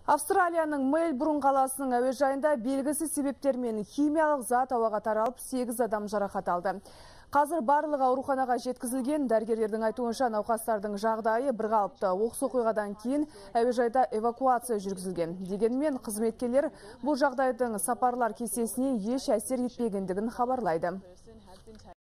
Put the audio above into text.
Австралияның Мельбурн қаласының әуежайында белгісіз себептермен химиялық зат ауаға таралып, 8 адам жарақат алды. Қазір барлығы ауруханаға жеткізілген. Дәрігерлердің айтуынша науқастардың жағдайы бірқалыпты. Оқыс оқиғадан кейін әуежайда эвакуация жүргізілген. Дегенмен қызметкерлер бұл жағдайдың сапарлар кестесіне еш әсер етпегендігін хабарлайды.